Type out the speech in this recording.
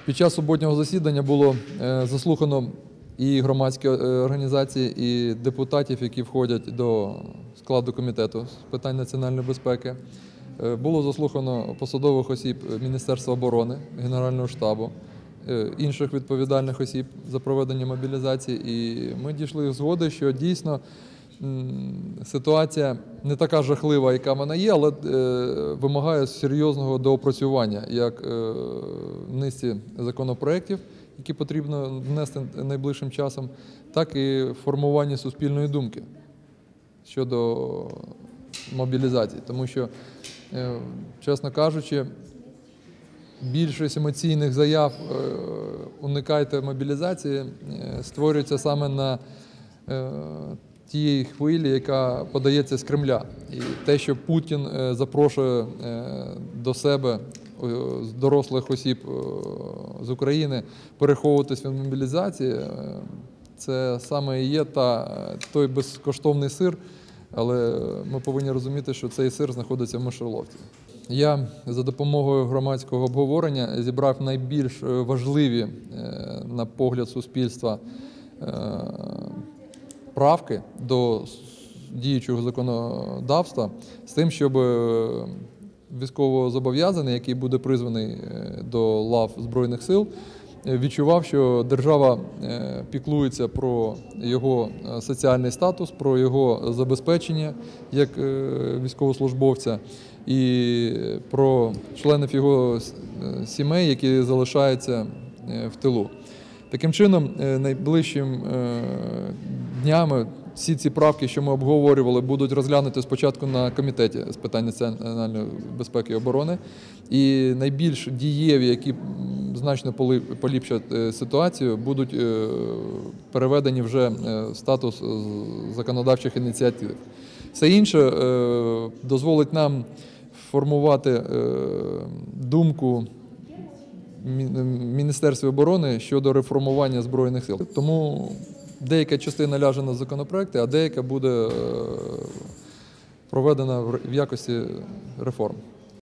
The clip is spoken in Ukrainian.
Під час суботнього засідання було заслухано і громадські організації, і депутатів, які входять до складу комітету з питань національної безпеки. Було заслухано посадових осіб Міністерства оборони, Генерального штабу, інших відповідальних осіб за проведення мобілізації. І ми дійшли згоди, що дійсно ситуація не така жахлива, яка вона є, але вимагає серйозного доопрацювання як в низці законопроєктів, які потрібно внести найближчим часом, так і формування суспільної думки щодо мобілізації. Тому що, чесно кажучи, більшість емоційних заяв «уникайте мобілізації» створюється саме на тієї хвилі, яка подається з Кремля. І те, що Путін запрошує до себе з дорослих осіб з України переховуватись від мобілізації, це саме і є той безкоштовний сир, але ми повинні розуміти, що цей сир знаходиться в мишоловці. Я за допомогою громадського обговорення зібрав найбільш важливі, на погляд суспільства, правки до діючого законодавства з тим, щоб військовозобов'язаний, який буде призваний до лав Збройних сил, відчував, що держава піклується про його соціальний статус, про його забезпечення як військовослужбовця і про членів його сімей, які залишаються в тилу. Таким чином, найближчим днями всі ці правки, що ми обговорювали, будуть розглянуті спочатку на Комітеті з питань національної безпеки і оборони. І найбільш дієві, які значно поліпшать ситуацію, будуть переведені вже в статус законодавчих ініціатив. Все інше дозволить нам формувати думку в Міністерстві оборони щодо реформування Збройних сил. Тому деяка частина ляже на законопроекти, а деяка буде проведена в якості реформ.